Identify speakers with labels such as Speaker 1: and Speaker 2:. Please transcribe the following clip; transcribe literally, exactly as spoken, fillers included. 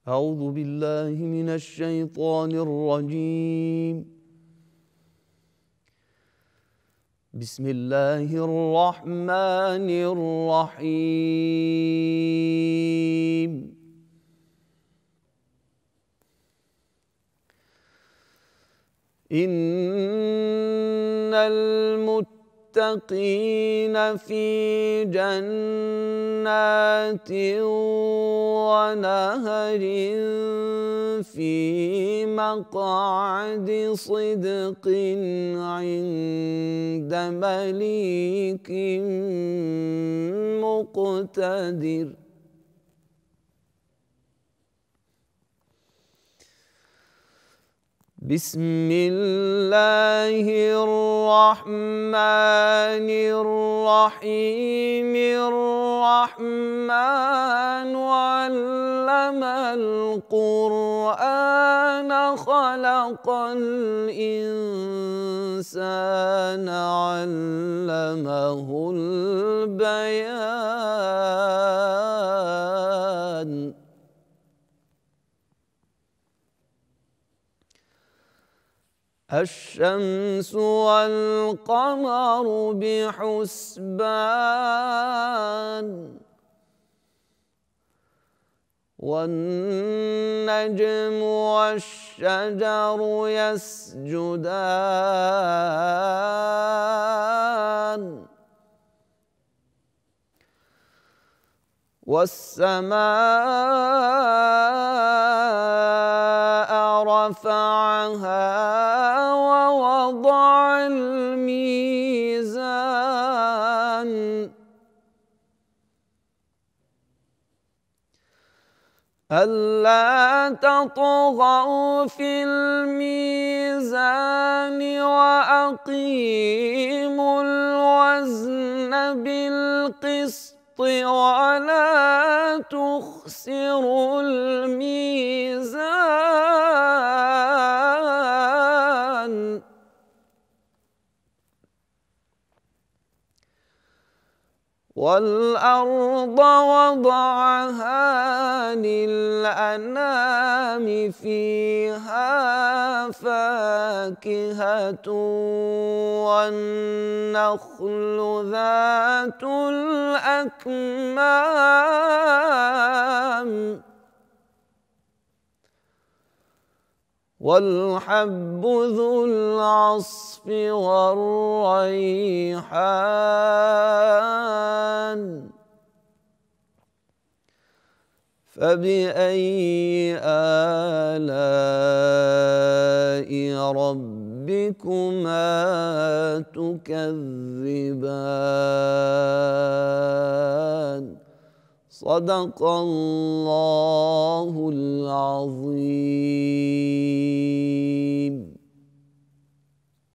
Speaker 1: أعوذ بالله من الشيطان الرجيم. بسم الله الرحمن الرحيم. إن المتقين في جنات ونهر في مقعد صدق عند مليك مقتدر. بسم الله الرحمن الرحيم. الرحمن علم القرآن خلق الإنسان علمه البيان. الشمس والقمر بحسبان والنجم والشجر يسجدان والسماء رفعها ووضع الميزان ألا تطغوا في الميزان وأقيموا الوزن بالقسط ولا تخسروا الميزان والأرض وضعها للأنام فيها فاكهة والنخل ذات الأكمام والحب ذو العصف والريحان. فبأي آلاء ربكما تكذبان؟ صدق الله العظيم.